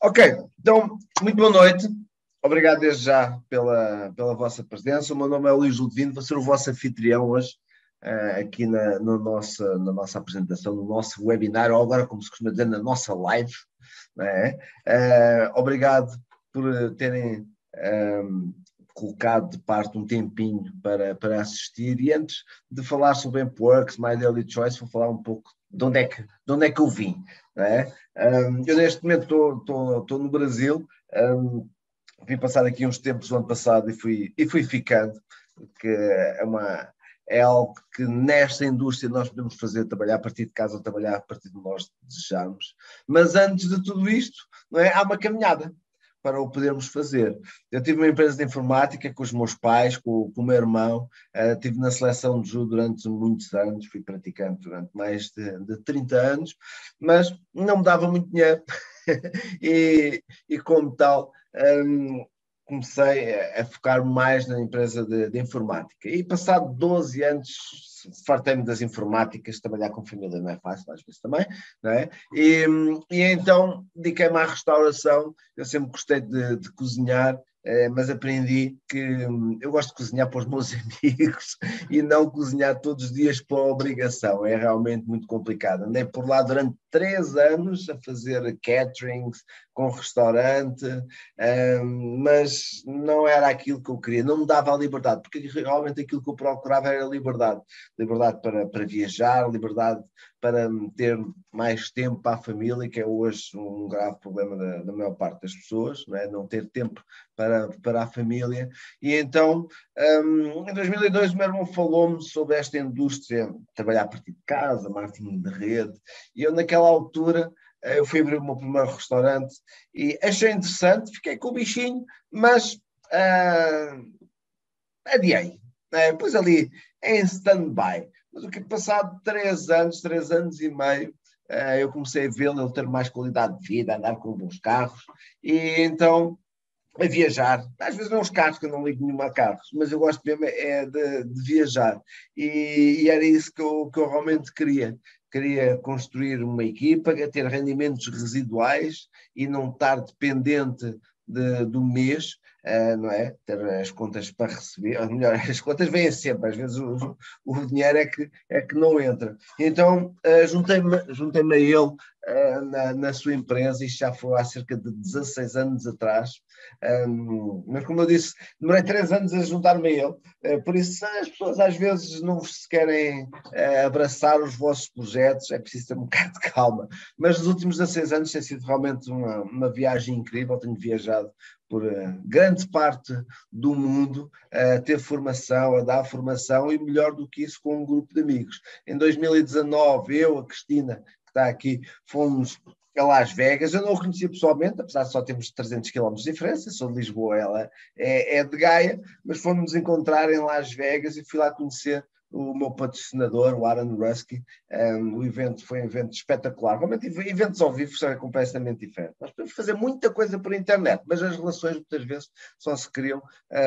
Ok, então, muito boa noite. Obrigado desde já pela vossa presença. O meu nome é Luís Ludovino, vou ser o vosso anfitrião hoje, aqui na nossa apresentação, no nosso webinar, ou agora, como se costuma dizer, na nossa live. Não é? Obrigado por terem colocado de parte um tempinho para assistir. E antes de falar sobre Empworks, My Daily Choice, vou falar um pouco de onde é que eu vim. Não é? Eu neste momento estou no Brasil, vim passar aqui uns tempos o ano passado e fui ficando, porque é algo que nesta indústria nós podemos fazer, trabalhar a partir de casa ou trabalhar a partir de nós desejamos. Mas antes de tudo isto, não é? Há uma caminhada para o podermos fazer. Eu tive uma empresa de informática com os meus pais, com o meu irmão, estive na seleção de judo durante muitos anos, fui praticante durante mais de 30 anos, mas não me dava muito dinheiro e como tal, comecei a focar mais na empresa de informática. E passado 12 anos, fartei-me das informáticas, trabalhar com família não é fácil, às vezes também, não é? E então dediquei-me à restauração. Eu sempre gostei de cozinhar, mas aprendi que eu gosto de cozinhar para os meus amigos e não cozinhar todos os dias por obrigação. É realmente muito complicado. Andei por lá durante 3 anos a fazer caterings com restaurante, mas não era aquilo que eu queria, não me dava a liberdade, porque realmente aquilo que eu procurava era liberdade. Liberdade para viajar, liberdade para ter mais tempo para a família, que é hoje um grave problema da maior parte das pessoas, não é? Não ter tempo para a família. E então, em 2002, o meu irmão falou-me sobre esta indústria, trabalhar a partir de casa, marketing de rede, e eu naquela altura eu fui abrir o meu primeiro restaurante e achei interessante, fiquei com o bichinho, mas adiei. Pus ali em stand-by. Mas o que passado 3 anos e meio, eu comecei a vê-lo, ele ter mais qualidade de vida, andar com bons carros, e então a viajar. Às vezes não os carros, que eu não ligo nenhum a carros, mas eu gosto mesmo de viajar. E era isso que eu realmente queria. Queria construir uma equipa, ter rendimentos residuais e não estar dependente do mês, não é? Ter as contas para receber, ou melhor, as contas vêm sempre, às vezes o dinheiro é que não entra. Então, juntei-me a ele na sua empresa, isto já foi há cerca de 16 anos atrás, mas como eu disse, demorei 3 anos a juntar-me a ele, por isso as pessoas às vezes não se querem abraçar os vossos projetos, é preciso ter um bocado de calma, mas nos últimos 16 anos tem sido realmente uma viagem incrível, tenho viajado por grande parte do mundo, a ter formação, a dar formação e melhor do que isso com um grupo de amigos. Em 2019, eu, a Cristina, que está aqui, fomos a Las Vegas. Eu não o conhecia pessoalmente, apesar de só termos 300 quilómetros de diferença, sou de Lisboa, ela é de Gaia, mas fomos nos encontrar em Las Vegas e fui lá conhecer o meu patrocinador, o Aaron Rusky. O evento foi um evento espetacular. Realmente, eventos ao vivo são completamente diferentes. Nós podemos fazer muita coisa por internet, mas as relações muitas vezes só se criam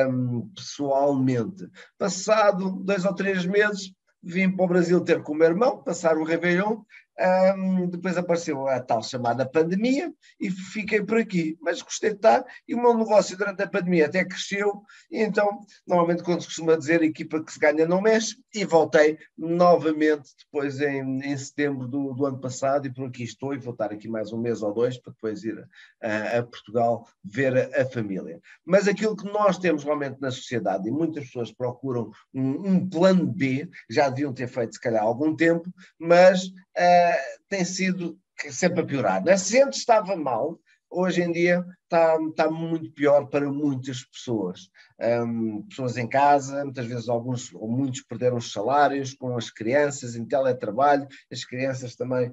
pessoalmente. Passado 2 ou 3 meses, vim para o Brasil ter com o meu irmão, passar o Réveillon. Depois apareceu a tal chamada pandemia e fiquei por aqui, mas gostei de estar e o meu negócio durante a pandemia até cresceu e então, normalmente quando se costuma dizer a equipa que se ganha não mexe e voltei novamente depois em setembro do ano passado e por aqui estou e vou estar aqui mais um mês ou 2 para depois ir a Portugal ver a família. Mas aquilo que nós temos realmente na sociedade e muitas pessoas procuram um plano B, já deviam ter feito se calhar há algum tempo, mas tem sido sempre a piorar. Né? Se antes estava mal, hoje em dia está muito pior para muitas pessoas. Pessoas em casa, muitas vezes alguns ou muitos perderam os salários com as crianças em teletrabalho, as crianças também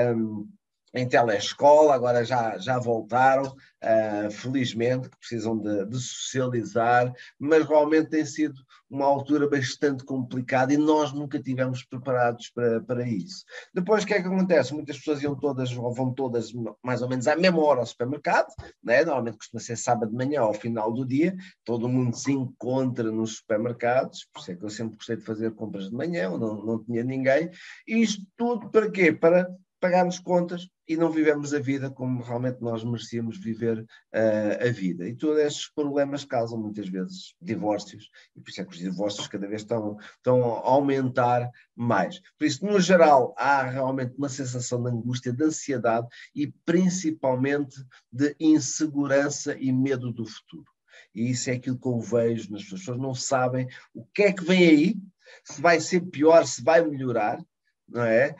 em telescola, agora já voltaram, felizmente, que precisam de socializar, mas realmente tem sido uma altura bastante complicada e nós nunca tivemos preparados para isso. Depois, o que é que acontece? Muitas pessoas iam todas, ou vão todas mais ou menos à mesma hora ao supermercado, né? Normalmente costuma ser sábado de manhã, ao final do dia, todo mundo se encontra nos supermercados, por isso é que eu sempre gostei de fazer compras de manhã, não tinha ninguém, e isto tudo para quê? Para pagamos contas e não vivemos a vida como realmente nós merecíamos viver a vida. E todos estes problemas causam muitas vezes divórcios, e por isso é que os divórcios cada vez estão a aumentar mais. Por isso, no geral, há realmente uma sensação de angústia, de ansiedade e principalmente de insegurança e medo do futuro. E isso é aquilo que eu vejo nas pessoas. As pessoas não sabem o que é que vem aí, se vai ser pior, se vai melhorar, não é?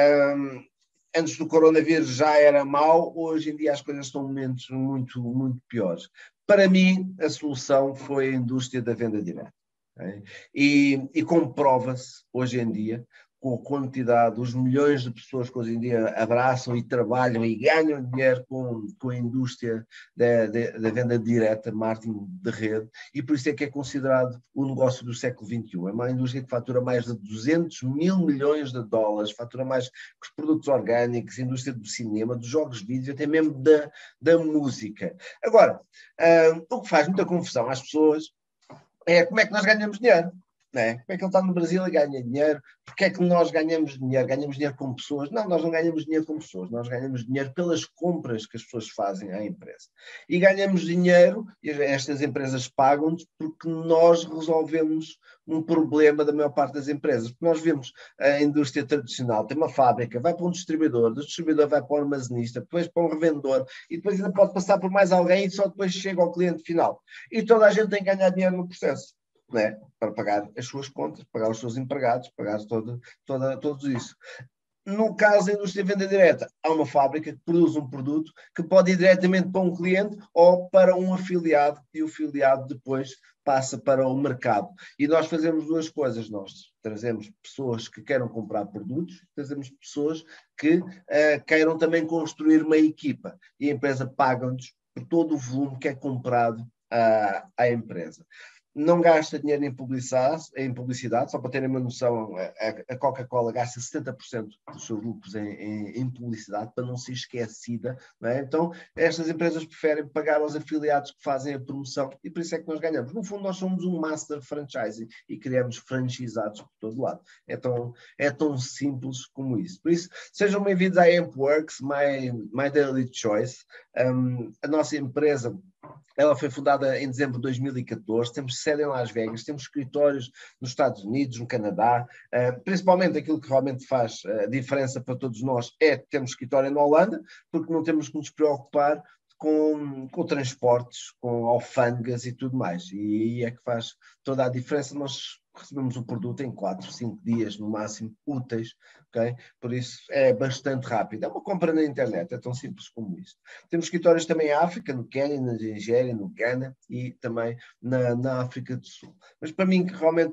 Antes do coronavírus já era mau, hoje em dia as coisas estão muito, muito, muito piores. Para mim, a solução foi a indústria da venda direta. Okay? E comprova-se hoje em dia, com a quantidade, os milhões de pessoas que hoje em dia abraçam e trabalham e ganham dinheiro com a indústria da venda direta, marketing de rede, e por isso é que é considerado o negócio do século XXI. É uma indústria que fatura mais de 200 mil milhões de dólares, fatura mais que os produtos orgânicos, a indústria do cinema, dos jogos de vídeo, até mesmo da música. Agora, o que faz muita confusão às pessoas é como é que nós ganhamos dinheiro. Não é? Como é que ele está no Brasil e ganha dinheiro? Porque é que nós ganhamos dinheiro? Ganhamos dinheiro com pessoas? Não, nós não ganhamos dinheiro com pessoas, nós ganhamos dinheiro pelas compras que as pessoas fazem à empresa. E ganhamos dinheiro, e estas empresas pagam-nos, porque nós resolvemos um problema da maior parte das empresas. Porque nós vemos a indústria tradicional, tem uma fábrica, vai para um distribuidor, do distribuidor vai para um armazenista, depois para um revendedor, e depois ainda pode passar por mais alguém e só depois chega ao cliente final. E toda a gente tem que ganhar dinheiro no processo. Né? Para pagar as suas contas, pagar os seus empregados, pagar tudo isso. No caso da indústria de venda direta, há uma fábrica que produz um produto que pode ir diretamente para um cliente ou para um afiliado, e o afiliado depois passa para o mercado. E nós fazemos duas coisas, nós trazemos pessoas que queiram comprar produtos, trazemos pessoas que queiram também construir uma equipa, e a empresa paga-nos por todo o volume que é comprado à empresa. Não gasta dinheiro em publicidade, só para terem uma noção, a Coca-Cola gasta 70% dos seus lucros em publicidade, para não ser esquecida. Não é? Então, estas empresas preferem pagar aos afiliados que fazem a promoção, e por isso é que nós ganhamos. No fundo, nós somos um master franchising e criamos franchisados por todo lado. É tão simples como isso. Por isso, sejam bem-vindos à AmpWorks, my daily choice. A nossa empresa, ela foi fundada em dezembro de 2014, temos sede em Las Vegas, temos escritórios nos Estados Unidos, no Canadá, principalmente aquilo que realmente faz a diferença para todos nós é termos escritório na Holanda, porque não temos que nos preocupar com transportes, com alfândegas e tudo mais, e aí é que faz toda a diferença. Nós recebemos o produto em 4, 5 dias no máximo, úteis, ok? Por isso é bastante rápido. É uma compra na internet, é tão simples como isso. Temos escritórios também em África, no Quênia, na Nigéria, no Ghana e também na África do Sul. Mas para mim, que realmente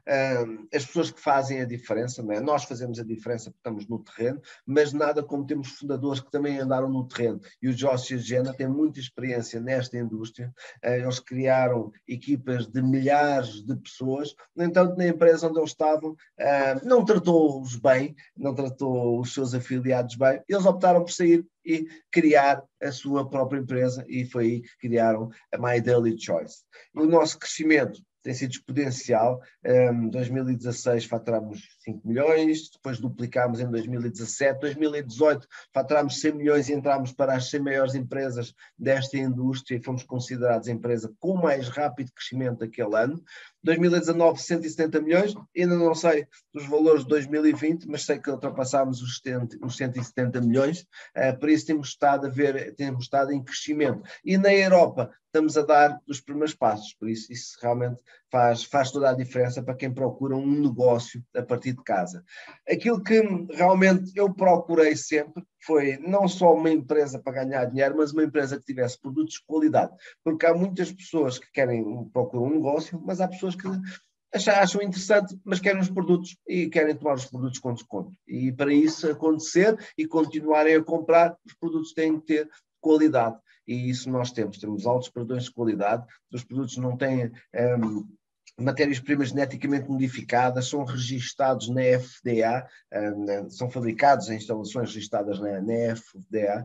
as pessoas que fazem a diferença, não é? Nós fazemos a diferença porque estamos no terreno, mas nada como temos fundadores que também andaram no terreno. E o Josh e a Jenna têm muita experiência nesta indústria. Eles criaram equipas de milhares de pessoas. No entanto, na empresa onde eles estavam, não tratou-os bem, não tratou os seus afiliados bem. Eles optaram por sair e criar a sua própria empresa, e foi aí que criaram a My Daily Choice. O nosso crescimento tem sido exponencial. Em 2016 faturámos 5 milhões, depois duplicámos em 2017, 2018 faturámos 100 milhões e entramos para as 100 maiores empresas desta indústria e fomos considerados a empresa com mais rápido crescimento daquele ano. 2019, 170 milhões, ainda não sei dos valores de 2020, mas sei que ultrapassámos os 170 milhões, por isso temos estado em crescimento. E na Europa estamos a dar os primeiros passos, por isso realmente faz toda a diferença para quem procura um negócio a partir de casa. Aquilo que realmente eu procurei sempre foi não só uma empresa para ganhar dinheiro, mas uma empresa que tivesse produtos de qualidade, porque há muitas pessoas que procuram um negócio, mas há pessoas que acham interessante, mas querem os produtos e querem tomar os produtos com desconto. E para isso acontecer e continuarem a comprar, os produtos têm que ter qualidade. E isso nós temos altos padrões de qualidade, os produtos não têm matérias-primas geneticamente modificadas, são registados na FDA, são fabricados em instalações registadas na FDA,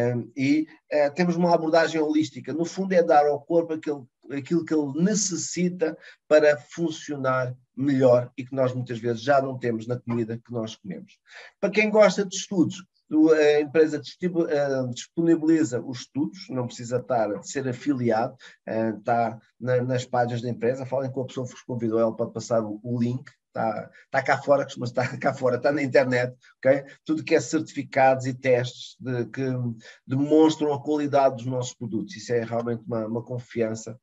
e temos uma abordagem holística. No fundo é dar ao corpo aquilo que ele necessita para funcionar melhor e que nós muitas vezes já não temos na comida que nós comemos. Para quem gosta de estudos, A empresa disponibiliza os estudos, não precisa ser afiliado, está nas páginas da empresa, falem com a pessoa que vos convidou, ela pode passar o link. Está cá fora, mas está cá fora, está na internet, ok? Tudo que é certificados e testes que demonstram a qualidade dos nossos produtos. Isso é realmente uma confiança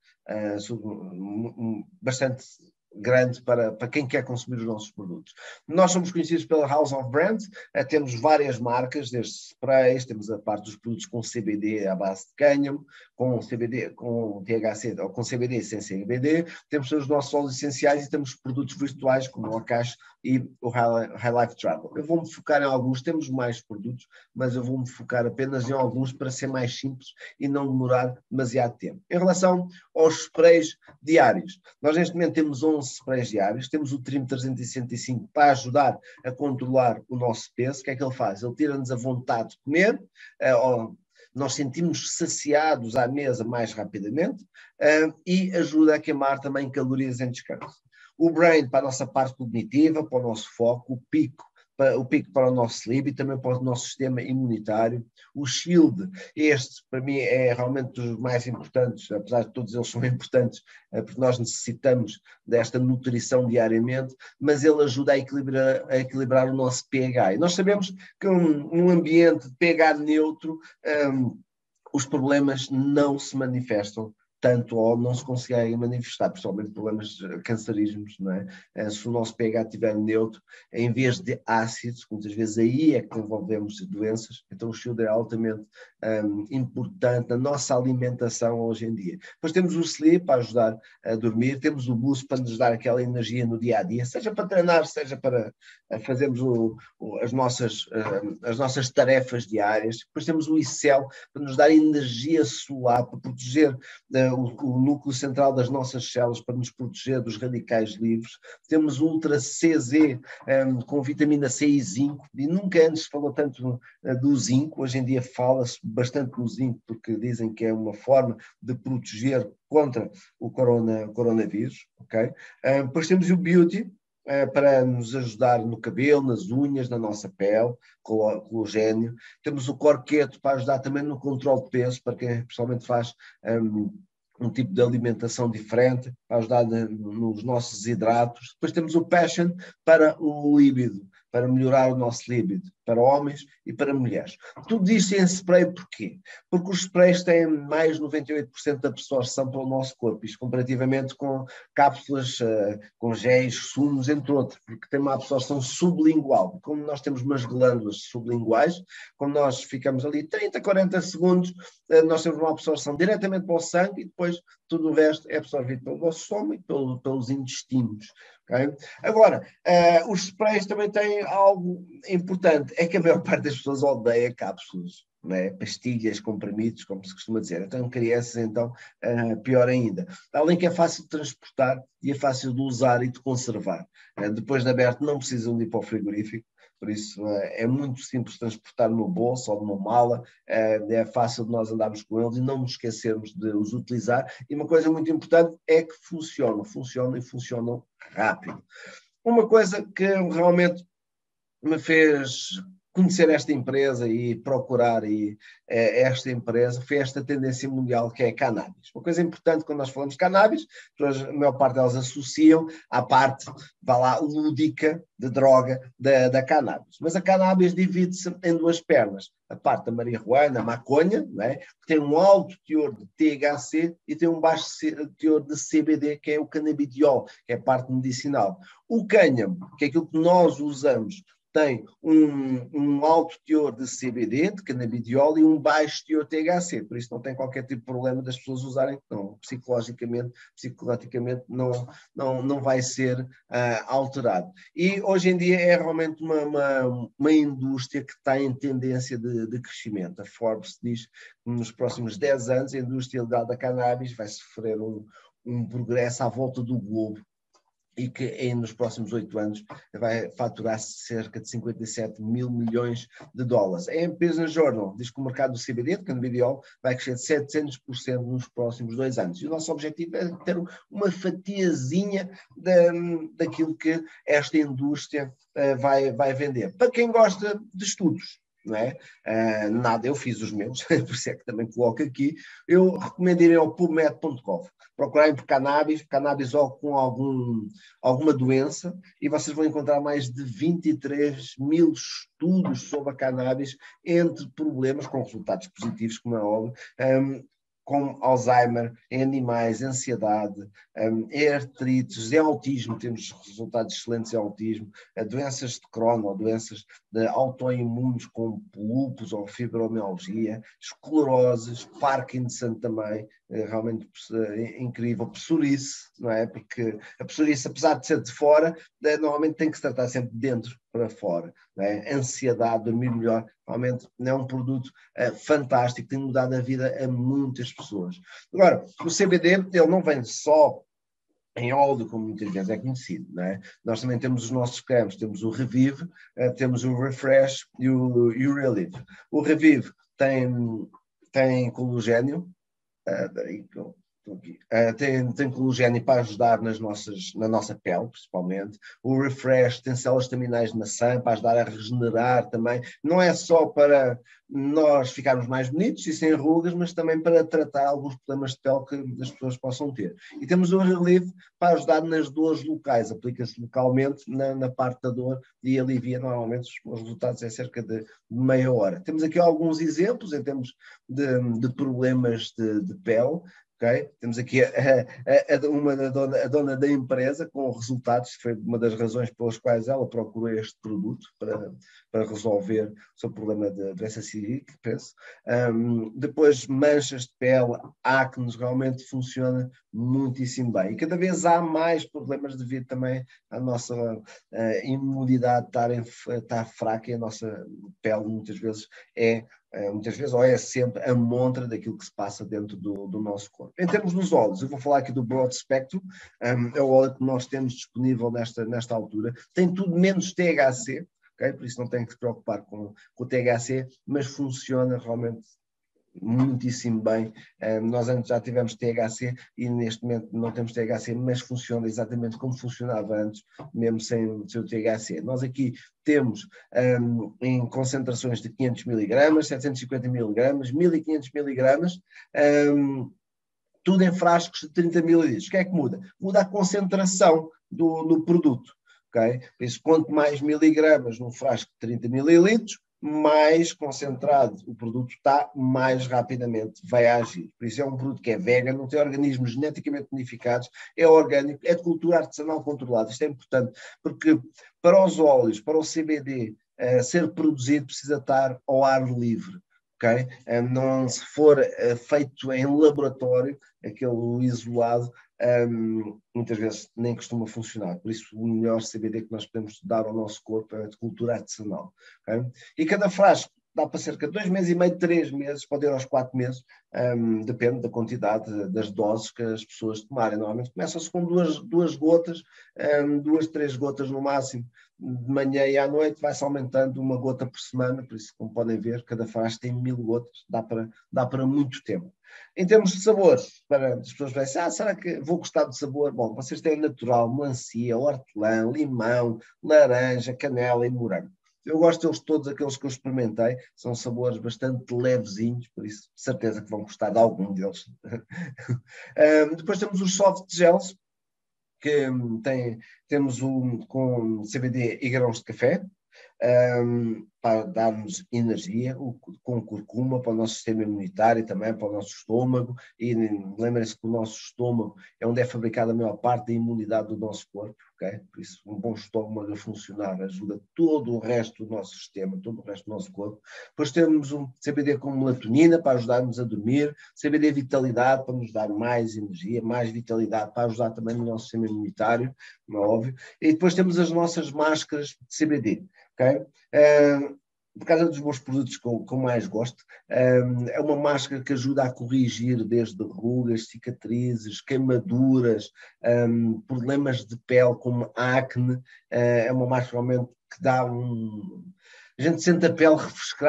bastante grande para quem quer consumir os nossos produtos. Nós somos conhecidos pela House of Brands, temos várias marcas, desde sprays, temos a parte dos produtos com CBD à base de cânhamo, com CBD, com THC, ou com CBD sem CBD, temos os nossos óleos essenciais e temos produtos virtuais como o Akash e o High Life Travel. Eu vou-me focar em alguns, temos mais produtos, mas eu vou-me focar apenas em alguns para ser mais simples e não demorar demasiado tempo. Em relação aos sprays diários, nós neste momento temos 11 sprays diários, temos o Trim 365 para ajudar a controlar o nosso peso. O que é que ele faz? Ele tira-nos a vontade de comer, nós sentimos saciados à mesa mais rapidamente e ajuda a queimar também calorias em descanso. O Brain para a nossa parte cognitiva, para o nosso foco, o pico para o nosso sleep e também para o nosso sistema imunitário. O Shield, este para mim é realmente dos mais importantes, apesar de todos eles são importantes, porque nós necessitamos desta nutrição diariamente, mas ele ajuda a equilibrar o nosso pH. E nós sabemos que um ambiente de pH neutro, os problemas não se manifestam tanto ou não se conseguem manifestar, principalmente problemas cancerígenos, não é? Se o nosso pH estiver neutro, em vez de ácidos, muitas vezes aí é que desenvolvemos doenças, então o Shield é altamente importante na nossa alimentação hoje em dia. Depois temos o Sleep para ajudar a dormir, temos o Boost para nos dar aquela energia no dia a dia, seja para treinar, seja para fazermos as nossas tarefas diárias. Depois temos o Icel para nos dar energia solar, para proteger o núcleo central das nossas células, para nos proteger dos radicais livres. Temos o Ultra CZ com vitamina C e zinco, e nunca antes se falou tanto do zinco, hoje em dia fala-se bastante do zinco, porque dizem que é uma forma de proteger contra o coronavírus, ok? Depois temos o Beauty, para nos ajudar no cabelo, nas unhas, na nossa pele, colagênio. Temos o Corqueto para ajudar também no controle de peso, para quem pessoalmente faz um tipo de alimentação diferente, para ajudar nos nossos hidratos. Depois temos o Passion para o líbido, para melhorar o nosso líbido, para homens e para mulheres. Tudo isto em spray porquê? Porque os sprays têm mais de 98% de absorção para o nosso corpo, isto comparativamente com cápsulas, com géis, sumos, entre outros, porque tem uma absorção sublingual. Como nós temos umas glândulas sublinguais, quando nós ficamos ali 30, 40 segundos, nós temos uma absorção diretamente para o sangue e depois tudo o resto é absorvido pelo nosso estômago e pelos intestinos. Okay? Agora, os sprays também têm algo importante, é que a maior parte das pessoas odeia cápsulas, não é? Pastilhas, comprimidos, como se costuma dizer. Então, crianças, então, pior ainda. Além que é fácil de transportar e é fácil de usar e de conservar. Depois de aberto, não precisam de ir para o frigorífico, por isso é muito simples transportar no bolso ou numa mala, é fácil de nós andarmos com eles e não nos esquecermos de os utilizar. E uma coisa muito importante é que funcionam e funcionam rápido. Uma coisa que realmente me fez conhecer esta empresa e procurar esta empresa foi esta tendência mundial que é a cannabis. Uma coisa importante quando nós falamos de cannabis, a maior parte delas associam à parte, vá lá, lúdica de droga da cannabis. Mas a cannabis divide-se em duas pernas. A parte da marihuana, a maconha, não é? Que tem um alto teor de THC e tem um baixo teor de CBD, que é o canabidiol, que é a parte medicinal. O cânhamo, que é aquilo que nós usamos, tem um alto teor de CBD, de canabidiol, e um baixo teor de THC, por isso não tem qualquer tipo de problema das pessoas usarem, não, psicologicamente não vai ser alterado. E hoje em dia é realmente uma indústria que está em tendência de crescimento. A Forbes diz que nos próximos 10 anos a indústria legal da cannabis vai sofrer um progresso à volta do globo, e que nos próximos 8 anos vai faturar cerca de 57 mil milhões de dólares. A Business Journal diz que o mercado do CBD, de canabidiol, vai crescer de 700% nos próximos 2 anos. E o nosso objetivo é ter uma fatiazinha daquilo que esta indústria vai vender. Para quem gosta de estudos, não é? Nada, eu fiz os meus, por isso é que também coloco aqui. Eu recomendo irem ao pubmed.com, procurarem por cannabis ou com alguma doença, e vocês vão encontrar mais de 23 mil estudos sobre a cannabis, entre problemas com resultados positivos, como é óbvio, como Alzheimer, em animais, ansiedade, em artrites, em autismo, temos resultados excelentes em autismo, doenças de Crohn ou doenças de autoimunes como lúpus ou fibromialgia, escleroses, Parkinson também, realmente incrível, psoríase, não é? Porque a psoríase, apesar de ser de fora, normalmente tem que se tratar sempre de dentro para fora, não é? Ansiedade, dormir melhor, realmente é um produto fantástico, tem mudado a vida a muitas pessoas. Agora, o CBD, ele não vem só em óleo, como muitas vezes é conhecido, não é? Nós também temos os nossos cremes, temos o Revive, temos o Refresh e o Relive. O Revive tem colagênio, tem colagênio para ajudar na nossa pele, principalmente. O Refresh tem células estaminais de maçã para ajudar a regenerar também. Não é só para nós ficarmos mais bonitos e sem rugas, mas também para tratar alguns problemas de pele que as pessoas possam ter. E temos o Relief para ajudar nas dores locais. Aplica-se localmente na parte da dor e alivia normalmente os resultados em cerca de meia hora. Temos aqui alguns exemplos em termos de problemas de pele. Okay? Temos aqui a dona da empresa com resultados, foi uma das razões pelas quais ela procurou este produto para resolver o seu problema de doença cílica, penso. Depois, manchas de pele, acne, realmente funciona muitíssimo bem. E cada vez há mais problemas devido também à nossa imunidade estar fraca, e a nossa pele muitas vezes ou é sempre a montra daquilo que se passa dentro do nosso corpo. Em termos dos óleos, eu vou falar aqui do Broad Spectrum, é o óleo que nós temos disponível nesta altura, tem tudo menos THC, okay? Por isso não tem que se preocupar com o THC, mas funciona realmente muitíssimo bem. Nós antes já tivemos THC e neste momento não temos THC, mas funciona exatamente como funcionava antes, mesmo sem o THC. Nós aqui temos em concentrações de 500 miligramas, 750 miligramas, 1500 miligramas, tudo em frascos de 30 mililitros. O que é que muda? Muda a concentração do produto. Okay? Por isso, quanto mais miligramas num frasco de 30 mililitros, mais concentrado o produto está, mais rapidamente vai agir. Por isso é um produto que é vegan, não tem organismos geneticamente modificados, é orgânico, é de cultura artesanal controlada. Isto é importante, porque para os óleos, para o CBD ser produzido, precisa estar ao ar livre. Okay? Não, se for feito em laboratório, aquele isolado, muitas vezes nem costuma funcionar. Por isso, o melhor CBD que nós podemos dar ao nosso corpo é de cultura artesanal. Okay? E cada frasco dá para cerca de 2 meses e meio, 3 meses, pode ir aos 4 meses, depende da quantidade das doses que as pessoas tomarem. Normalmente começam-se com duas gotas, 2, 3 gotas no máximo, de manhã e à noite, vai-se aumentando uma gota por semana, por isso, como podem ver, cada frasco tem 1000 gotas, dá para muito tempo. Em termos de sabores, para as pessoas pensam, será que vou gostar de sabor? Bom, vocês têm natural, melancia, hortelã, limão, laranja, canela e morango. Eu gosto deles todos, aqueles que eu experimentei, são sabores bastante levezinhos, por isso, de certeza que vão gostar de algum deles. Depois temos os soft gels, que temos com CBD e grãos de café, para dar-nos energia, com curcuma para o nosso sistema imunitário e também para o nosso estômago. E lembrem-se que o nosso estômago é onde é fabricada a maior parte da imunidade do nosso corpo, okay? Por isso um bom estômago a funcionar ajuda todo o resto do nosso sistema, todo o resto do nosso corpo. Depois temos um CBD com melatonina para ajudar-nos a dormir, CBD vitalidade para nos dar mais energia, mais vitalidade para ajudar também no nosso sistema imunitário, não é óbvio. E depois temos as nossas máscaras de CBD. Okay? Por causa dos meus produtos que eu mais gosto, é uma máscara que ajuda a corrigir desde rugas, cicatrizes, queimaduras, problemas de pele como acne. É uma máscara realmente que dá a gente sente a pele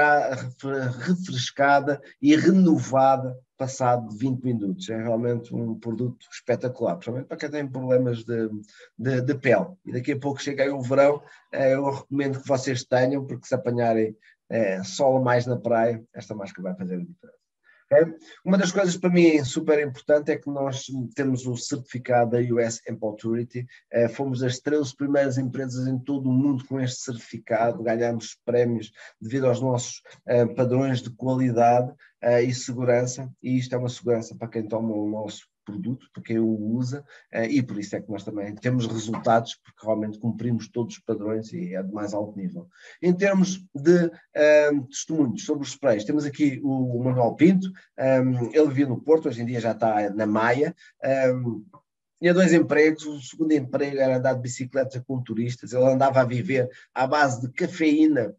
refrescada e renovada passado 20 minutos. É realmente um produto espetacular, principalmente para quem tem problemas de pele. E daqui a pouco chega aí o verão, eu recomendo que vocês tenham, porque se apanharem sol mais na praia, esta máscara vai fazer a diferença. Okay? Uma das coisas para mim super importante é que nós temos o certificado da US Amp Authority, fomos as 13 primeiras empresas em todo o mundo com este certificado, ganhamos prémios devido aos nossos padrões de qualidade e segurança, e isto é uma segurança para quem toma o nosso produto, para quem o usa, e por isso é que nós também temos resultados, porque realmente cumprimos todos os padrões e é de mais alto nível. Em termos de testemunhos sobre os sprays, temos aqui o Manuel Pinto, ele vivia no Porto, hoje em dia já está na Maia, tinha 2 empregos, o segundo emprego era andar de bicicleta com turistas, ele andava a viver à base de cafeína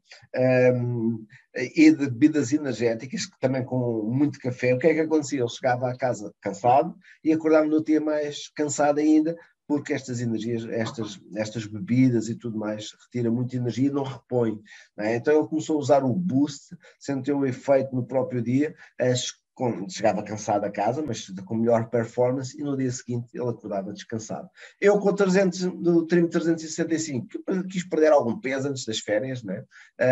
e de bebidas energéticas, também com muito café. O que é que acontecia? Ele chegava à casa cansado e acordava no dia mais cansado ainda, porque estas energias, estas bebidas e tudo mais, retira muita energia e não repõe. Não é? Então ele começou a usar o Boost, sentiu o efeito no próprio dia, chegava cansado a casa, mas com melhor performance, e no dia seguinte ele acordava descansado. Eu com do Trim 365 quis perder algum peso antes das férias, né?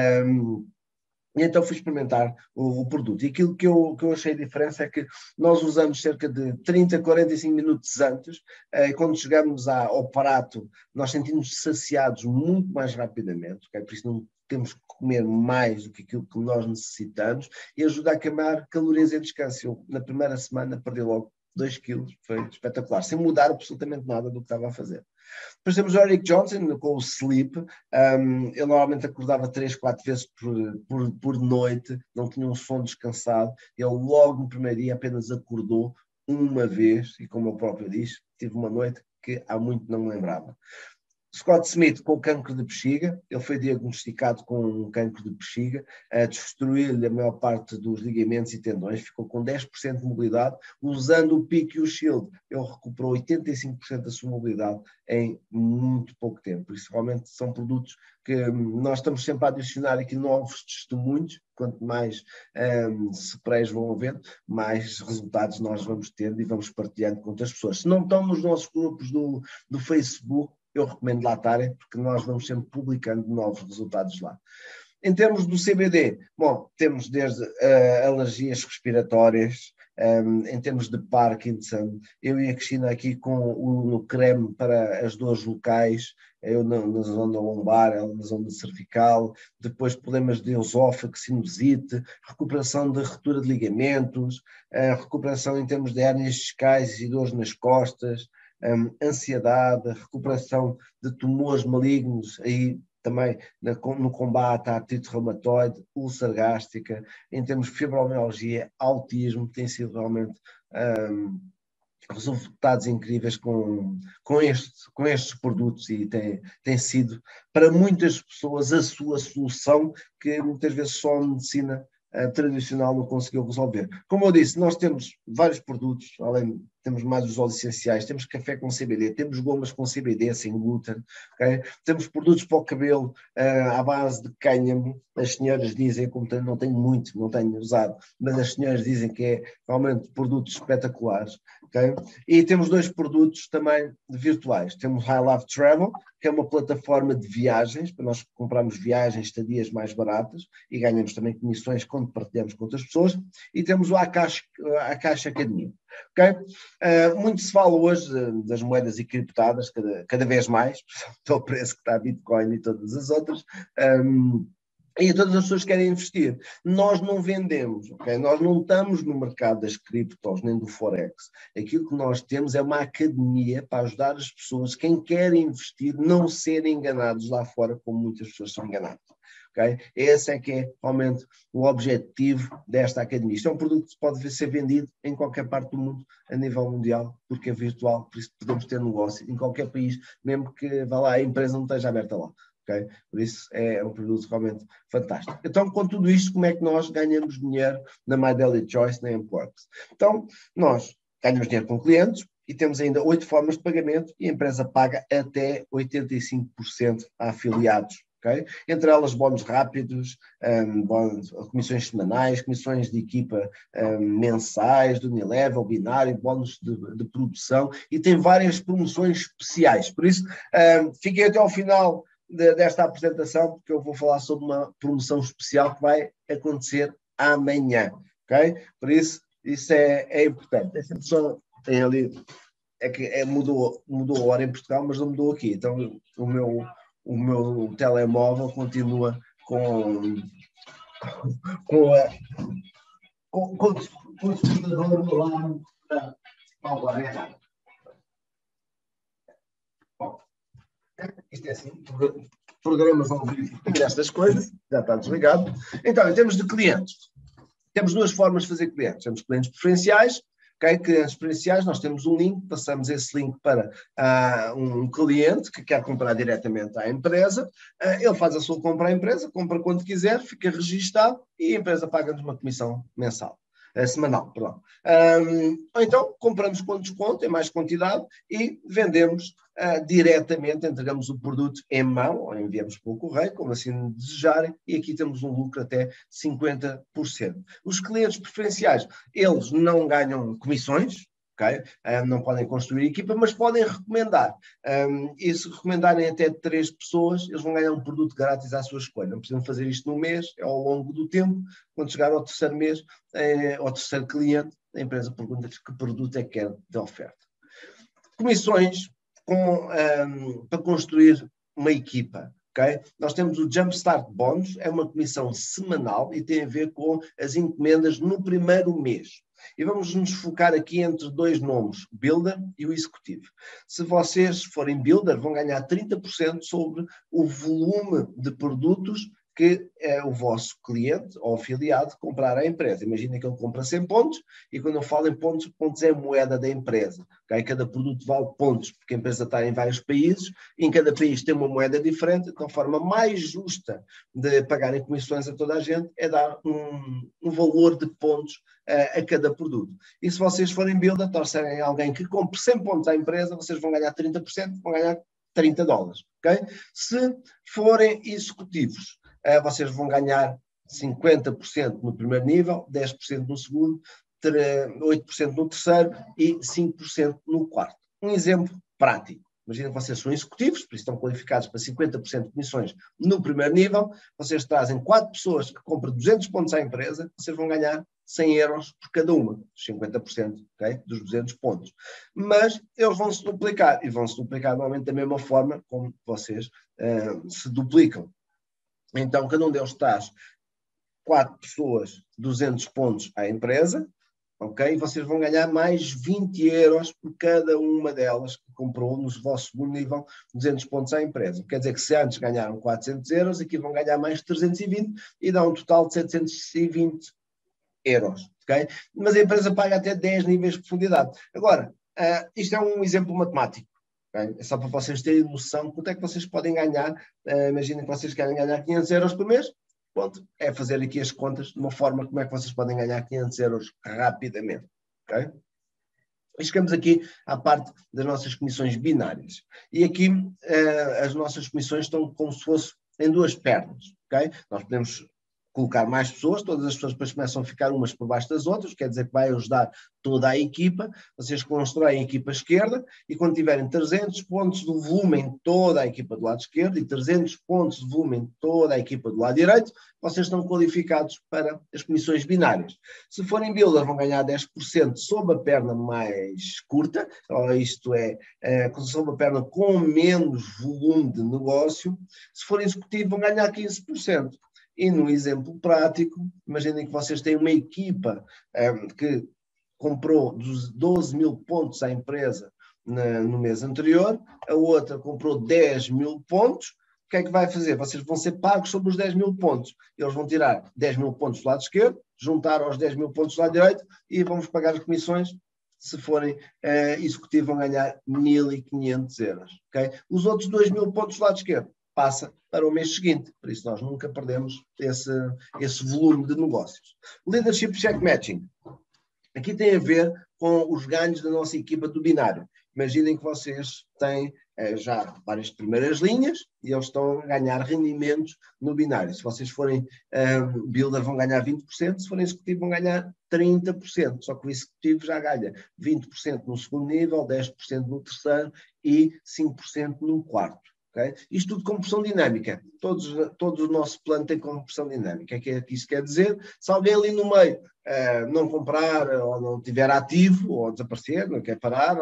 E então fui experimentar o produto. E aquilo que eu achei a diferença é que nós usamos cerca de 30, 45 minutos antes, quando chegamos ao prato, nós sentimos saciados muito mais rapidamente, okay? Por isso não temos que comer mais do que aquilo que nós necessitamos, e ajuda a queimar calorias em descanso. Eu, na primeira semana, perdi logo 2 quilos, foi espetacular, sem mudar absolutamente nada do que estava a fazer. Depois temos o Eric Johnson com o Sleep, ele normalmente acordava 3, 4 vezes por noite, não tinha um sono descansado, ele logo no primeiro dia apenas acordou uma vez, e como eu próprio disse, tive uma noite que há muito não me lembrava. Scott Smith com cancro de bexiga, ele foi diagnosticado com um cancro de bexiga, destruiu-lhe a maior parte dos ligamentos e tendões, ficou com 10% de mobilidade, usando o Peak e o Shield, ele recuperou 85% da sua mobilidade em muito pouco tempo. Por isso, realmente, são produtos que nós estamos sempre a adicionar aqui novos testemunhos, quanto mais sprays vão havendo, mais resultados nós vamos tendo e vamos partilhando com outras pessoas. Se não estão nos nossos grupos do Facebook, eu recomendo lá estarem, porque nós vamos sempre publicando novos resultados lá. Em termos do CBD, bom, temos desde alergias respiratórias, em termos de Parkinson, eu e a Cristina aqui com o creme para as dores locais, eu na zona lombar, ela na zona cervical, depois problemas de esófago, sinusite, recuperação de ruptura de ligamentos, recuperação em termos de hérnias discais e dores nas costas, ansiedade, recuperação de tumores malignos, aí também no combate à artrite reumatoide, úlcera gástrica, em termos de fibromialgia, autismo, tem sido realmente resultados incríveis com estes produtos, e tem sido para muitas pessoas a sua solução, que muitas vezes só a medicina tradicional não conseguiu resolver. Como eu disse, nós temos vários produtos, além temos mais os óleos essenciais, temos café com CBD, temos gomas com CBD sem glúten, okay? Temos produtos para o cabelo à base de cânhamo. As senhoras dizem, como não tenho muito, não tenho usado, mas as senhoras dizem que é realmente produtos espetaculares. Okay? E temos 2 produtos também virtuais. Temos High Love Travel, que é uma plataforma de viagens, para nós comprarmos viagens, estadias mais baratas, e ganhamos também comissões quando partilhamos com outras pessoas. E temos o Akash Academia. Okay? Muito se fala hoje das moedas encriptadas, cada vez mais, pelo preço que está a Bitcoin e todas as outras, e todas as pessoas querem investir. Nós não vendemos, okay? Nós não estamos no mercado das criptos, nem do Forex. Aquilo que nós temos é uma academia para ajudar as pessoas, quem quer investir, não serem enganados lá fora, como muitas pessoas são enganadas. Okay? Esse é que é realmente o objetivo desta academia. Isto é um produto que pode ser vendido em qualquer parte do mundo, a nível mundial, porque é virtual, por isso podemos ter negócio em qualquer país, mesmo que vá lá, a empresa não esteja aberta lá. Okay? Por isso é um produto realmente fantástico. Então, com tudo isto, como é que nós ganhamos dinheiro na My Daily Choice, na Ampworks? Então, nós ganhamos dinheiro com clientes e temos ainda 8 formas de pagamento, e a empresa paga até 85% a afiliados. Okay? Entre elas, bónus rápidos, comissões semanais, comissões de equipa mensais, do Unilevel, binário, bónus de produção, e tem várias promoções especiais. Por isso, fiquem até ao final desta apresentação, porque eu vou falar sobre uma promoção especial que vai acontecer amanhã, ok? Por isso é importante. Essa pessoa tem ali, mudou a hora em Portugal, mas não mudou aqui. Então o meu telemóvel continua com o despertador do lado da palma. Bom, isto é assim, programas ao vivo destas coisas, já está desligado. Então, em termos de clientes, temos duas formas de fazer clientes. Temos clientes preferenciais, okay? Clientes preferenciais, nós temos um link, passamos esse link para um cliente que quer comprar diretamente à empresa, ele faz a sua compra à empresa, compra quando quiser, fica registado e a empresa paga-nos uma comissão mensal. Semanal, perdão. Ou então compramos com desconto, em mais quantidade, e vendemos diretamente, entregamos o produto em mão, ou enviamos pelo correio, como assim desejarem, e aqui temos um lucro até 50%. Os clientes preferenciais, eles não ganham comissões, okay? Não podem construir equipa, mas podem recomendar. E se recomendarem até 3 pessoas, eles vão ganhar um produto grátis à sua escolha. Não precisam fazer isto num mês, é ao longo do tempo. Quando chegar ao terceiro mês, ao terceiro cliente, a empresa pergunta que produto é que quer de oferta. Comissões para construir uma equipa. Okay? Nós temos o Jumpstart Bonus, é uma comissão semanal e tem a ver com as encomendas no primeiro mês. E vamos nos focar aqui entre dois nomes, o Builder e o Executivo. Se vocês forem Builder, vão ganhar 30% sobre o volume de produtos que o vosso cliente ou afiliado comprar à empresa. Imagina que ele compra 100 pontos e quando eu falo em pontos, pontos é a moeda da empresa. Okay? Cada produto vale pontos, porque a empresa está em vários países e em cada país tem uma moeda diferente, então a forma mais justa de pagarem comissões a toda a gente é dar um valor de pontos a cada produto. E se vocês forem builder, torcerem alguém que compre 100 pontos à empresa, vocês vão ganhar 30%, vão ganhar $30. Okay? Se forem executivos, vocês vão ganhar 50% no primeiro nível, 10% no segundo, 8% no terceiro e 5% no quarto. Um exemplo prático. Imagina que vocês são executivos, por isso estão qualificados para 50% de comissões no primeiro nível, vocês trazem 4 pessoas que compram 200 pontos à empresa, vocês vão ganhar 100 euros por cada uma, 50%, okay, dos 200 pontos. Mas eles vão se duplicar, e vão se duplicar normalmente da mesma forma como vocês se duplicam. Então, cada um deles traz 4 pessoas, 200 pontos à empresa, ok? E vocês vão ganhar mais 20 euros por cada uma delas que comprou no vosso segundo nível 200 pontos à empresa. Quer dizer que se antes ganharam 400 euros, aqui vão ganhar mais 320 e dá um total de 720 euros, ok? Mas a empresa paga até 10 níveis de profundidade. Agora, isto é um exemplo matemático. Okay? É só para vocês terem noção de quanto é que vocês podem ganhar. Imaginem que vocês querem ganhar 500 euros por mês. Ponto. É fazer aqui as contas de uma forma como é que vocês podem ganhar 500 euros rapidamente. Okay? E chegamos aqui à parte das nossas comissões binárias. E aqui as nossas comissões estão como se fosse em duas pernas. Okay? Nós podemos colocar mais pessoas, todas as pessoas depois começam a ficar umas por baixo das outras, quer dizer que vai ajudar toda a equipa, vocês constroem a equipa esquerda e quando tiverem 300 pontos de volume em toda a equipa do lado esquerdo e 300 pontos de volume em toda a equipa do lado direito, vocês estão qualificados para as comissões binárias. Se forem builder vão ganhar 10% sob a perna mais curta, ou isto é, sob a perna com menos volume de negócio, se forem executivo vão ganhar 15%. E num exemplo prático, imaginem que vocês têm uma equipa que comprou 12 mil pontos à empresa no mês anterior, a outra comprou 10 mil pontos, o que é que vai fazer? Vocês vão ser pagos sobre os 10 mil pontos. Eles vão tirar 10 mil pontos do lado esquerdo, juntar aos 10 mil pontos do lado direito e vamos pagar as comissões. Se forem executivos vão ganhar 1.500 euros. Okay? Os outros 2 mil pontos do lado esquerdo passa para o mês seguinte, por isso nós nunca perdemos esse volume de negócios. Leadership Check Matching. Aqui tem a ver com os ganhos da nossa equipa do binário. Imaginem que vocês têm já várias primeiras linhas e eles estão a ganhar rendimentos no binário. Se vocês forem builder vão ganhar 20%, se forem executivo vão ganhar 30%, só que o executivo já ganha 20% no segundo nível, 10% no terceiro e 5% no quarto. Okay? Isto tudo com pressão dinâmica. Todo o nosso plano tem compressão dinâmica. O que é que isto quer dizer? Se alguém ali no meio não comprar, ou não estiver ativo, ou desaparecer, não quer parar,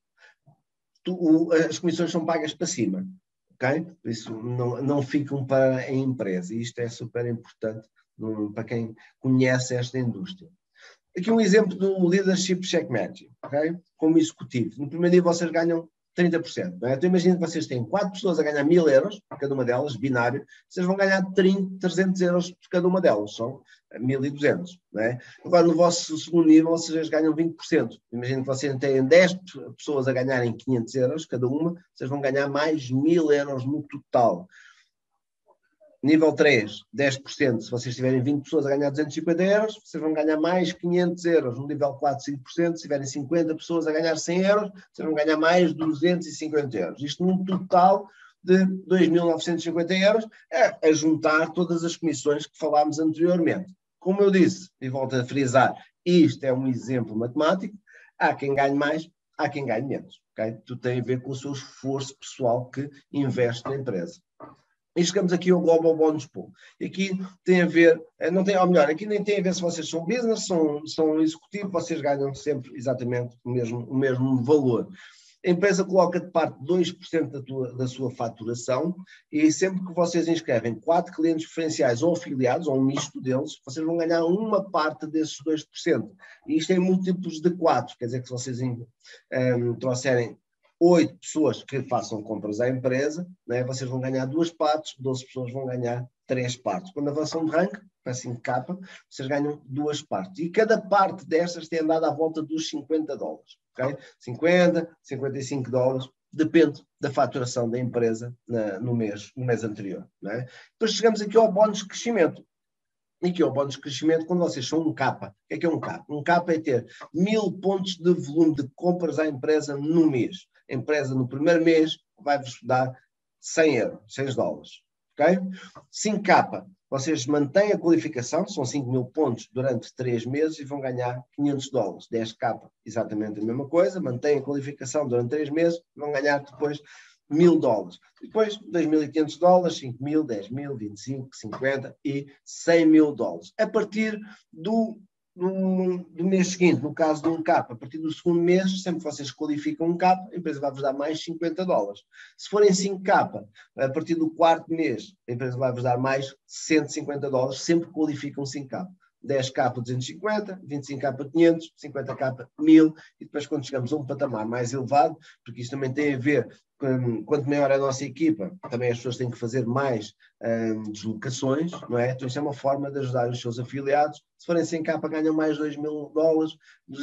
as comissões são pagas para cima. Okay? Por isso não ficam para a empresa. E isto é super importante para quem conhece esta indústria. Aqui um exemplo do Leadership Check Matching, okay? Como executivo. No primeiro dia vocês ganham 30%. Não é? Então imagino que vocês têm 4 pessoas a ganhar 1.000 euros, cada uma delas, binário, vocês vão ganhar 300 euros por cada uma delas, são 1.200. Não é? Agora no vosso segundo nível vocês ganham 20%. Imagino que vocês têm 10 pessoas a ganharem 500 euros cada uma, vocês vão ganhar mais 1.000 euros no total. Nível 3, 10%. Se vocês tiverem 20 pessoas a ganhar 250 euros, vocês vão ganhar mais 500 euros. No nível 4, 5%. Se tiverem 50 pessoas a ganhar 100 euros, vocês vão ganhar mais 250 euros. Isto num total de 2.950 euros, a juntar todas as comissões que falámos anteriormente. Como eu disse, e volto a frisar, isto é um exemplo matemático, há quem ganhe mais, há quem ganhe menos. Okay? Tudo tem a ver com o seu esforço pessoal que investe na empresa. E chegamos aqui ao Global Bonus Pool. E aqui tem a ver, não tem, ou melhor, aqui nem tem a ver se vocês são business, são executivo, vocês ganham sempre exatamente o mesmo valor. A empresa coloca de parte 2% da sua faturação e sempre que vocês inscrevem 4 clientes preferenciais ou afiliados, ou um misto deles, vocês vão ganhar uma parte desses 2%. E isto em múltiplos de 4, quer dizer que se vocês trouxerem 8 pessoas que façam compras à empresa, né, vocês vão ganhar 2 partes, 12 pessoas vão ganhar 3 partes. Quando avançam de ranking, para 5K, vocês ganham 2 partes. E cada parte destas tem andado à volta dos 50 dólares. Okay? 50, 55 dólares, depende da faturação da empresa no mês anterior. Né? Depois chegamos aqui ao bónus de crescimento. E aqui ao bónus de crescimento, quando vocês são um K. O que é um K? Um K é ter 1.000 pontos de volume de compras à empresa no mês. A empresa no primeiro mês vai-vos dar 100 euros, 6 dólares. Ok? 5K, vocês mantêm a qualificação, são 5.000 pontos durante 3 meses e vão ganhar 500 dólares. 10K, exatamente a mesma coisa, mantêm a qualificação durante 3 meses e vão ganhar depois 1.000 dólares. Depois, 2.500 dólares, 5.000, 10.000, 25, 50 e 100.000 dólares. A partir do mês seguinte, no caso de um K, a partir do segundo mês, sempre que vocês qualificam um K, a empresa vai-vos dar mais 50 dólares. Se forem 5K, a partir do quarto mês, a empresa vai-vos dar mais 150 dólares, sempre que qualificam 5K. 10K 250, 25K 500, 50K 1000 e depois quando chegamos a um patamar mais elevado, porque isto também tem a ver com quanto maior é a nossa equipa, também as pessoas têm que fazer mais deslocações, não é? Então isto é uma forma de ajudar os seus afiliados. Se forem 100K ganham mais 2.000 dólares,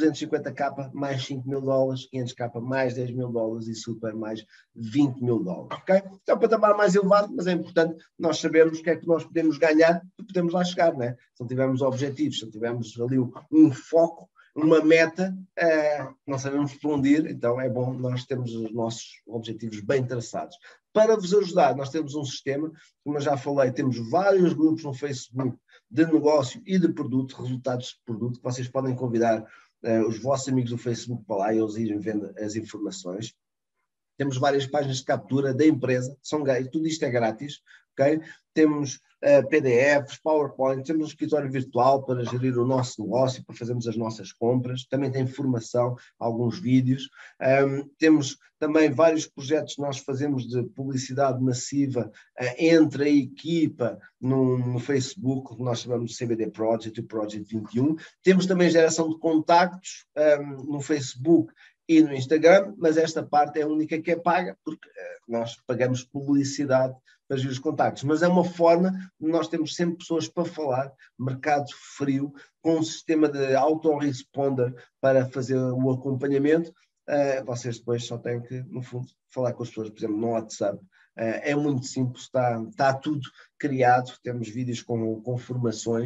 250K mais 5.000 dólares, 500K mais 10.000 dólares e super mais 20.000 dólares, ok? Então é um patamar mais elevado, mas é importante nós sabermos o que é que nós podemos ganhar e podemos lá chegar, não é? Se não tivermos objetivos, se não tivermos ali um foco, uma meta, não sabemos por onde ir, então é bom nós termos os nossos objetivos bem traçados. Para vos ajudar, nós temos um sistema, como eu já falei, temos vários grupos no Facebook de negócio e de produto, resultados de produto, que vocês podem convidar os vossos amigos do Facebook para lá e eles irem vendo as informações. Temos várias páginas de captura da empresa, tudo isto é grátis, ok? Temos PDFs, PowerPoint, temos um escritório virtual para gerir o nosso negócio, para fazermos as nossas compras, também tem formação, alguns vídeos, temos também vários projetos que nós fazemos de publicidade massiva entre a equipa no Facebook, que nós chamamos de CBD Project e o Project 21, temos também geração de contactos no Facebook e no Instagram, mas esta parte é a única que é paga, porque nós pagamos publicidade para gerir os contactos, mas é uma forma de nós temos sempre pessoas para falar, mercado frio, com um sistema de autoresponder para fazer o acompanhamento, vocês depois só têm que, no fundo, falar com as pessoas, por exemplo, no WhatsApp, é muito simples, está tudo criado, temos vídeos com formações,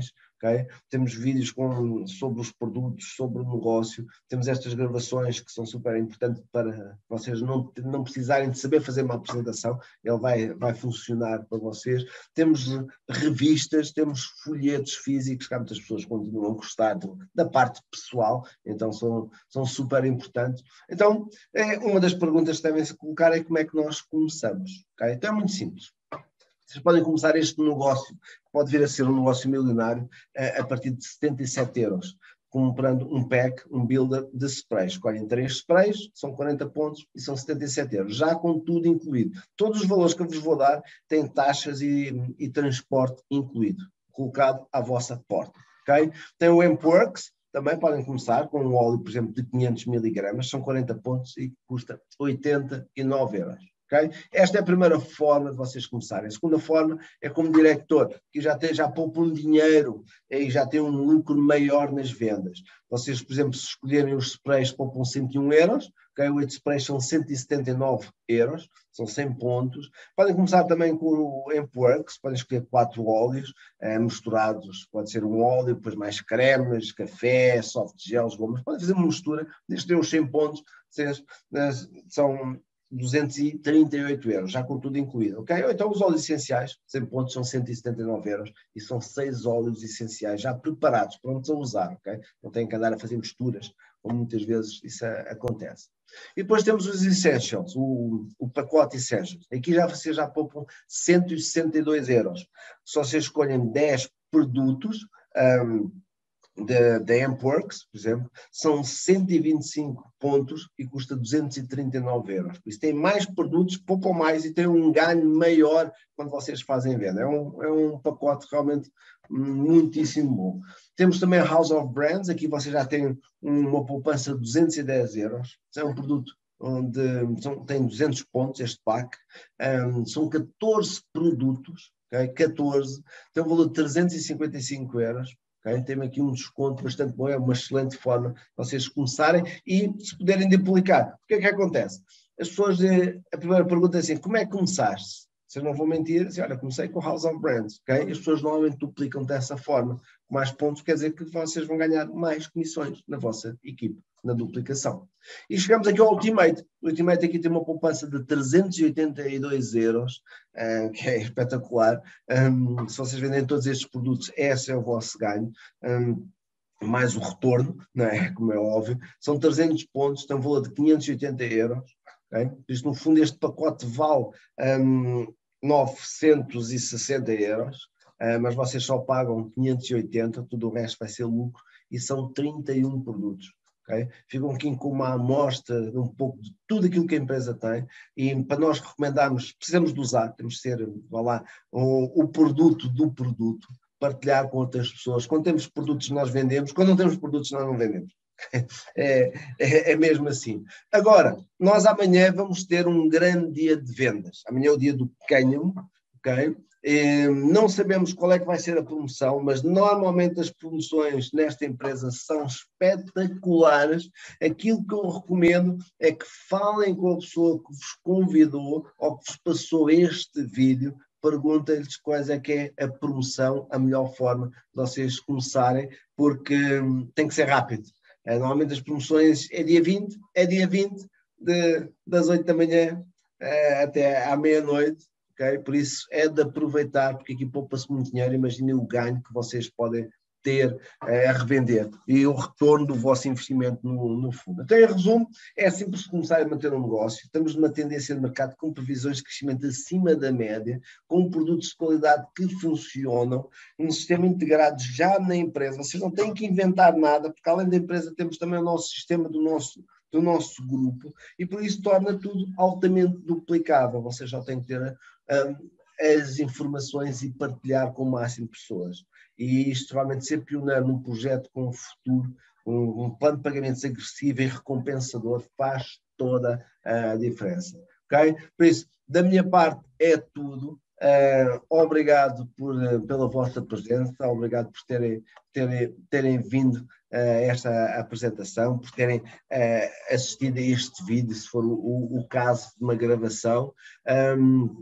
Okay? Temos vídeos sobre os produtos, sobre o negócio, temos estas gravações que são super importantes para vocês não precisarem de saber fazer uma apresentação, ele vai funcionar para vocês. Temos revistas, temos folhetos físicos, que há muitas pessoas que continuam a gostar da parte pessoal, então são super importantes. Então, uma das perguntas que devem se colocar é como é que nós começamos. Okay? Então é muito simples. Vocês podem começar este negócio, que pode vir a ser um negócio milionário, a partir de 77 euros, comprando um pack, um builder de sprays. Escolhem 3 sprays, são 40 pontos e são 77 euros, já com tudo incluído. Todos os valores que eu vos vou dar têm taxas e transporte incluído, colocado à vossa porta. Okay? Tem o Ampworks, também podem começar com um óleo, por exemplo, de 500 miligramas, são 40 pontos e custa 89 euros. Okay? Esta é a primeira forma de vocês começarem. A segunda forma é como diretor, que já poupam dinheiro e já tem um lucro maior nas vendas. Vocês, por exemplo, se escolherem os sprays, poupam 101 euros, okay? 8 sprays são 179 euros, são 100 pontos. Podem começar também com o Ampworks, podem escolher 4 óleos misturados, pode ser um óleo, depois mais cremes, café, soft gels, gomas, podem fazer uma mistura, desde ter os 100 pontos, são 238 euros, já com tudo incluído, ok? Ou então os óleos essenciais, 100 pontos são 179 euros e são 6 óleos essenciais já preparados, prontos a usar, ok? Não têm que andar a fazer misturas, como muitas vezes isso acontece. E depois temos os Essentials, o pacote Essentials. Aqui vocês já poupam 162 euros. Se vocês escolhem 10 produtos, da Ampworks, por exemplo, são 125 pontos e custa 239 euros. Por isso tem mais produtos, poupam mais e tem um ganho maior quando vocês fazem venda. É um pacote realmente muitíssimo bom. Temos também a House of Brands, aqui vocês já têm uma poupança de 210 euros. É um produto onde tem 200 pontos este pack. São 14 produtos, okay? 14, tem um valor de 355 euros. Okay? Tem aqui um desconto bastante bom, é uma excelente forma de vocês começarem e se puderem duplicar. O que é que acontece? As pessoas, a primeira pergunta é assim, como é que começaste? Vocês não vão mentir, assim, olha, comecei com House of Brands, ok? As pessoas normalmente duplicam dessa forma. Com mais pontos quer dizer que vocês vão ganhar mais comissões na vossa equipe, na duplicação. E chegamos aqui ao Ultimate. O Ultimate aqui tem uma poupança de 382 euros, que é espetacular. Se vocês vendem todos estes produtos, esse é o vosso ganho. Mais o retorno, não é? Como é óbvio. São 300 pontos, tem um valor de 580 euros. Okay? Por isso, no fundo, este pacote vale 960 euros, mas vocês só pagam 580, tudo o resto vai ser lucro, e são 31 produtos. Okay? Ficam aqui com uma amostra de um pouco de tudo aquilo que a empresa tem, e para nós recomendarmos, precisamos de usar, temos de ser, vá lá, o produto do produto, partilhar com outras pessoas. Quando temos produtos nós vendemos, quando não temos produtos nós não vendemos. É mesmo assim. Agora, nós amanhã vamos ter um grande dia de vendas. Amanhã é o dia do cânion, ok? Não sabemos qual é que vai ser a promoção, mas normalmente as promoções nesta empresa são espetaculares. Aquilo que eu recomendo é que falem com a pessoa que vos convidou ou que vos passou este vídeo, perguntem-lhes quais é que é a promoção, a melhor forma de vocês começarem, porque tem que ser rápido. Normalmente as promoções é dia 20, das 8 da manhã até à meia-noite, okay? Por isso é de aproveitar, porque aqui poupa-se muito dinheiro, imaginem o ganho que vocês podem ter a revender e o retorno do vosso investimento no fundo. Então, em resumo, é simples começar a manter um negócio, estamos numa tendência de mercado com previsões de crescimento acima da média, com produtos de qualidade que funcionam, um sistema integrado já na empresa, vocês não têm que inventar nada, porque além da empresa temos também o nosso sistema do nosso grupo, e por isso torna tudo altamente duplicável, vocês já têm que ter as informações e partilhar com o máximo de pessoas. E isto realmente ser pioneiro num projeto com futuro, um plano de pagamentos agressivo e recompensador faz toda a diferença. Okay? Por isso, da minha parte é tudo. Obrigado pela vossa presença, obrigado por terem vindo a esta apresentação, por terem assistido a este vídeo, se for o caso de uma gravação.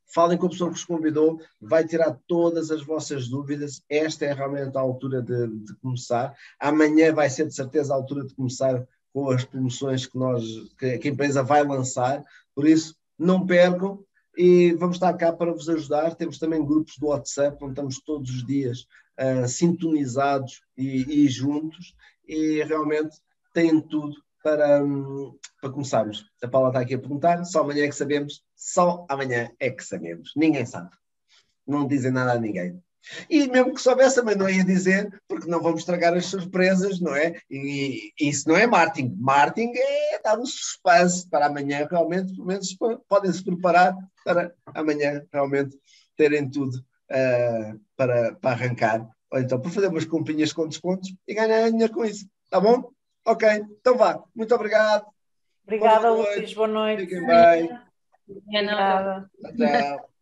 falem com a pessoa que vos convidou, vai tirar todas as vossas dúvidas. Esta é realmente a altura de começar. Amanhã vai ser de certeza a altura de começar com as promoções que a empresa vai lançar. Por isso, não percam e vamos estar cá para vos ajudar. Temos também grupos do WhatsApp, onde estamos todos os dias sintonizados e juntos, e realmente têm tudo para começarmos. A Paula está aqui a perguntar, só amanhã é que sabemos, só amanhã é que sabemos. Ninguém sabe. Não dizem nada a ninguém. E mesmo que soubesse, também não ia dizer, porque não vamos estragar as surpresas, não é? E isso não é marketing. Marketing é dar um suspense para amanhã, realmente, pelo menos podem se preparar para amanhã, realmente, terem tudo para arrancar. Ou então para fazer umas comprinhas com descontos e ganhar dinheiro com isso. Tá bom? Ok, então vá. Muito obrigado. Obrigada, Boa Luís. noite. Boa noite. Fiquem bem. Obrigada. Tchau.